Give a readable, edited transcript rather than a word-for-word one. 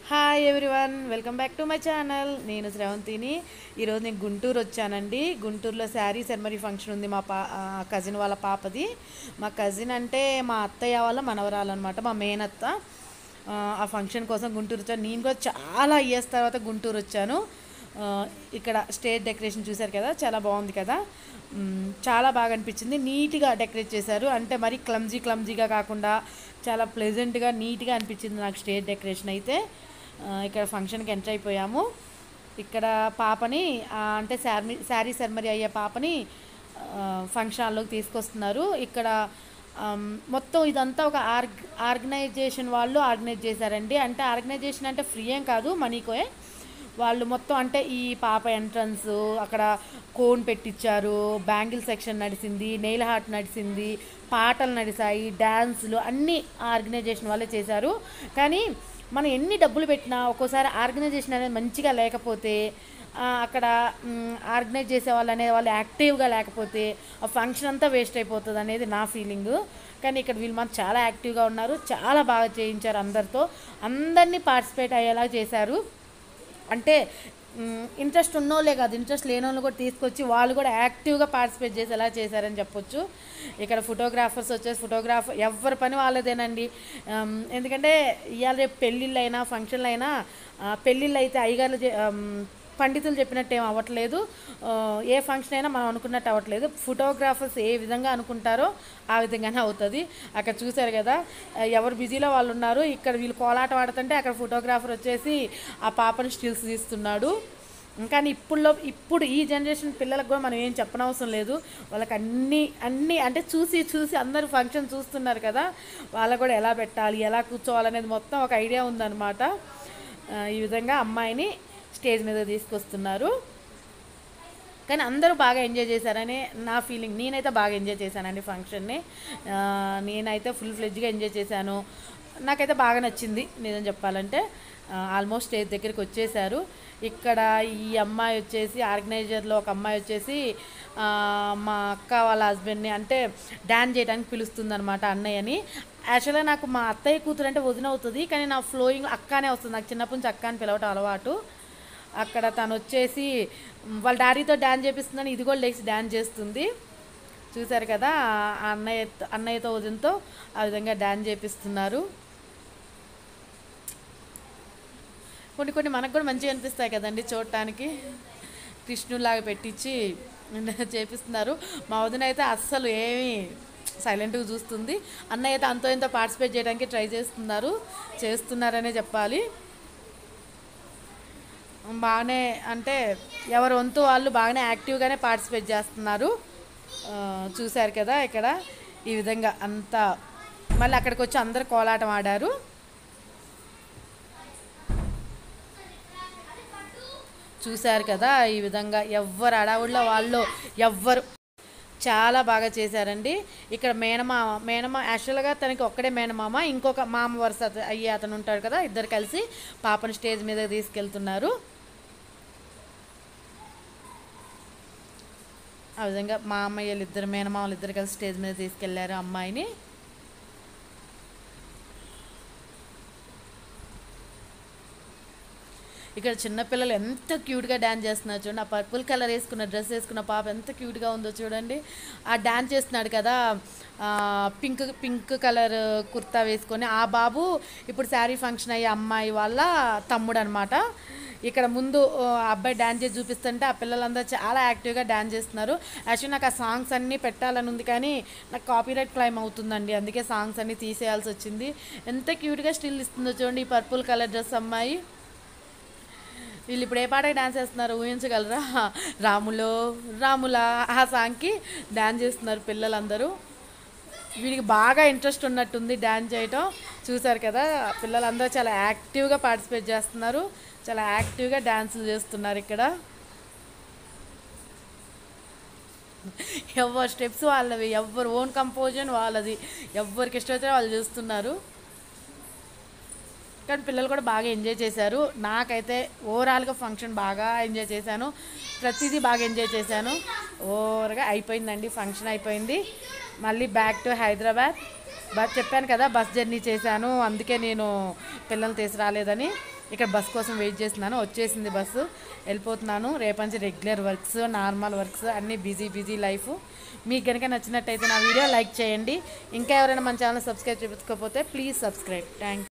Hi everyone, welcome back to my channel. నేను శ్రవంతిని. ఈరోజు నేను గుంటూరు వచ్చానండి. గుంటూరులో శారీ సెరమనీ ఫంక్షన్ ఉంది. మా కజిన్ వాళ్ళ పాపది. మా కజిన్ అంటే మా అత్తయ్య వాళ్ళ మనవరాలు అనమాట, మా మేనత్త. ఆ ఫంక్షన్ కోసం గుంటూరు వచ్చాను. నేను కూడా చాలా ఇయర్స్ తర్వాత గుంటూరు వచ్చాను. ఇక్కడ స్టేజ్ డెకరేషన్ చూశారు కదా, చాలా బాగుంది కదా. చాలా బాగా అనిపించింది. నీట్గా డెకరేట్ చేశారు, అంటే మరి క్లమ్జీగా కాకుండా చాలా ప్లెజెంట్గా నీట్గా అనిపించింది నాకు స్టేజ్ డెకరేషన్ అయితే. ఇక్కడ ఫంక్షన్కి ఎంటర్ అయిపోయాము. ఇక్కడ పాపని అంటే శారీ సెరమనీ అయ్యే పాపని ఫంక్షన్ హాల్లోకి తీసుకొస్తున్నారు. ఇక్కడ మొత్తం ఇదంతా ఒక ఆర్గనైజేషన్ వాళ్ళు ఆర్గనైజ్ చేశారండి. అంటే ఆర్గనైజేషన్ అంటే ఫ్రీ ఏం కాదు, మనీకోయే వాళ్ళు మొత్తం. అంటే ఈ పాప ఎంట్రన్స్, అక్కడ కోన్ పెట్టించారు, బ్యాంగిల్ సెక్షన్ నడిచింది, నెయిల్ హార్ట్ నడిచింది, పాటలు నడిచాయి, డ్యాన్సులు అన్నీ ఆర్గనైజేషన్ వాళ్ళే చేశారు. కానీ మనం ఎన్ని డబ్బులు పెట్టినా ఒక్కోసారి ఆర్గనైజేషన్ అనేది మంచిగా లేకపోతే, అక్కడ ఆర్గనైజ్ చేసే వాళ్ళు యాక్టివ్గా లేకపోతే ఆ ఫంక్షన్ అంతా వేస్ట్ అయిపోతుంది అనేది నా ఫీలింగు. కానీ ఇక్కడ వీళ్ళు మాత్రం చాలా యాక్టివ్గా ఉన్నారు, చాలా బాగా చేయించారు. అందరినీ పార్టిసిపేట్ అయ్యేలా చేశారు. అంటే ఇంట్రెస్ట్ ఉన్నోళ్ళే కాదు, ఇంట్రెస్ట్ లేని వాళ్ళు కూడా తీసుకొచ్చి వాళ్ళు కూడా యాక్టివ్గా పార్టిసిపేట్ చేసి ఎలా చేశారని చెప్పొచ్చు. ఇక్కడ ఫోటోగ్రాఫర్స్ వచ్చేసి ఎవరి పని వాళ్ళదేనండి. ఎందుకంటే ఇవాళ రేపు పెళ్ళిళ్ళైనా ఫంక్షన్లు అయినా, పెళ్ళిళ్ళు అయితే అయ్యగారులు పండితులు చెప్పినట్టు ఏం అవ్వట్లేదు, ఏ ఫంక్షన్ అయినా మనం అనుకున్నట్టు అవ్వట్లేదు. ఫోటోగ్రాఫర్స్ ఏ విధంగా అనుకుంటారో ఆ విధంగానే అవుతుంది. అక్కడ చూశారు కదా, ఎవరు బిజీలో వాళ్ళు ఉన్నారు. ఇక్కడ వీళ్ళు కోలాటం ఆడుతుంటే అక్కడ ఫోటోగ్రాఫర్ వచ్చేసి ఆ పాపని స్టిల్స్ తీస్తున్నాడు. కానీ ఇప్పుడు ఈ జనరేషన్ పిల్లలకు కూడా మనం ఏం చెప్పనవసరం లేదు. వాళ్ళకి అన్నీ అంటే చూసి అందరూ ఫంక్షన్ చూస్తున్నారు కదా, వాళ్ళకు కూడా ఎలా పెట్టాలి, ఎలా కూర్చోవాలనేది మొత్తం ఒక ఐడియా ఉందన్నమాట. ఈ విధంగా అమ్మాయిని స్టేజ్ మీద తీసుకొస్తున్నారు. కానీ అందరూ బాగా ఎంజాయ్ చేశారని నా ఫీలింగ్. నేనైతే బాగా ఎంజాయ్ చేశానండి ఫంక్షన్ని. నేనైతే ఫుల్ ఫ్లెడ్జ్గా ఎంజాయ్ చేశాను. నాకైతే బాగా నచ్చింది నిజం చెప్పాలంటే. ఆల్మోస్ట్ స్టేజ్ దగ్గరికి వచ్చేసారు. ఇక్కడ ఈ అమ్మాయి వచ్చేసి ఆర్గనైజర్లో ఒక అమ్మాయి వచ్చేసి మా అక్క వాళ్ళ హస్బెండ్ని అంటే డ్యాన్స్ చేయడానికి పిలుస్తుంది అనమాట, అన్నయ్యని. యాక్చువల్గా నాకు మా అత్తయ్య కూతురు అంటే వదిన అవుతుంది, కానీ నా ఫ్లోయింగ్ అక్కనే వస్తుంది. నాకు చిన్నప్పటి నుంచి అక్క అని పిలవటం అలవాటు. అక్కడ తను వచ్చేసి వాళ్ళ డాడీతో డ్యాన్స్ చేపిస్తుందని ఇది కూడా లేచి డ్యాన్స్ చేస్తుంది. చూశారు కదా, అన్నయ్యతో వదినతో ఆ విధంగా డ్యాన్స్ చేపిస్తున్నారు. కొన్ని మనకు కూడా మంచిగా అనిపిస్తాయి కదండి చూడటానికి. కృష్ణులాగా పెట్టించి చేపిస్తున్నారు. మా వదిన అయితే అస్సలు ఏమీ సైలెంట్గా చూస్తుంది. అన్నయ్య అయితే అంతో ఎంతో పార్టిసిపేట్ చేయడానికి ట్రై చేస్తున్నారనే చెప్పాలి. బాగానే అంటే ఎవరి వంతు వాళ్ళు బాగానే యాక్టివ్గానే పార్టిసిపేట్ చేస్తున్నారు. చూశారు కదా ఇక్కడ ఈ విధంగా అంతా. మళ్ళీ అక్కడికి వచ్చి అందరు కోలాటం ఆడారు. చూశారు కదా ఈ విధంగా ఎవరు అడావుల్లో వాళ్ళు ఎవ్వరు చాలా బాగా చేశారండి. ఇక్కడ మేనమామ యాక్చువల్గా తనకి ఒక్కడే మేనమామ, ఇంకొక మామ వరుస అయ్యే అతను ఉంటాడు కదా, ఇద్దరు కలిసి పాపను స్టేజ్ మీద తీసుకెళ్తున్నారు. ఆ విధంగా మా అమ్మయ్యలు ఇద్దరు మేనమామలు ఇద్దరు కలిసి స్టేజ్ మీద తీసుకెళ్లారు అమ్మాయిని. ఇక్కడ చిన్నపిల్లలు ఎంత క్యూట్గా డ్యాన్స్ చేస్తున్నారు చూడండి. ఆ పర్పుల్ కలర్ డ్రెస్ వేసుకున్న పాప ఎంత క్యూట్గా ఉందో చూడండి. ఆ డ్యాన్స్ చేస్తున్నాడు కదా, పింక్ కలర్ కుర్తా వేసుకొని, ఆ బాబు ఇప్పుడు శారీ ఫంక్షన్ అయ్యే అమ్మాయి వాళ్ళ తమ్ముడు అనమాట. ఇక్కడ ముందు అబ్బాయి డ్యాన్స్ చేసి చూపిస్తుంటే ఆ పిల్లలందరూ చాలా యాక్టివ్గా డ్యాన్స్ చేస్తున్నారు. యాక్చువల్లీ నాకు ఆ సాంగ్స్ అన్నీ పెట్టాలని ఉంది, కానీ నాకు కాపీరైట్ క్లైమ్ అవుతుందండి, అందుకే సాంగ్స్ అన్నీ తీసేయాల్సి వచ్చింది. ఎంత క్యూట్గా స్టిల్ ఇస్తుందో చూడండి ఈ పర్పుల్ కలర్ డ్రెస్ అమ్మాయి. వీళ్ళు ఇప్పుడు ఏ పాటకి డ్యాన్స్ చేస్తున్నారు ఊహించగలరా? రాములా ఆ సాంగ్కి డ్యాన్స్ చేస్తున్నారు పిల్లలందరూ. వీడికి బాగా ఇంట్రెస్ట్ ఉన్నట్టుంది డ్యాన్స్ చేయటం. చూశారు కదా, పిల్లలందరూ చాలా యాక్టివ్గా పార్టిసిపేట్ చేస్తున్నారు, చాలా యాక్టివ్గా డ్యాన్సులు చేస్తున్నారు. ఇక్కడ ఎవరి స్టెప్స్ వాళ్ళవి, ఎవరు ఓన్ కంపోజిషన్ వాళ్ళది, ఎవరికి ఇష్టం అయితే వాళ్ళు చేస్తున్నారు. కానీ పిల్లలు కూడా బాగా ఎంజాయ్ చేశారు. నాకైతే ఓవరాల్గా ఫంక్షన్ బాగా ఎంజాయ్ చేశాను, ప్రతిదీ బాగా ఎంజాయ్ చేశాను. ఓవర్గా అయిపోయిందండి, ఫంక్షన్ అయిపోయింది. మళ్ళీ బ్యాక్ టు హైదరాబాద్. చెప్పాను కదా బస్ జర్నీ చేశాను, అందుకే నేను పిల్లల్ని తీసుకురాలేదని. ఇక్కడ బస్ కోసం వెయిట్ చేస్తున్నాను. వచ్చేసింది బస్సు, వెళ్ళిపోతున్నాను. రేపటి రెగ్యులర్ వర్క్స్, నార్మల్ వర్క్స్ అన్నీ బిజీ లైఫ్. మీకు కనుక నచ్చినట్టయితే నా వీడియో లైక్ చేయండి. ఇంకా ఎవరైనా మన ఛానల్ సబ్స్క్రైబ్ చేసుకోకపోతే ప్లీజ్ సబ్స్క్రైబ్. Thank you.